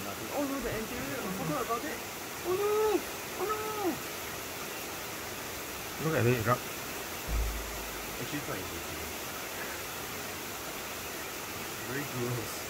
nothing. Oh no, the Antheraea! I forgot about it. Oh no! Oh no! Look at it, Rob. Actually, quite interesting. Very gross.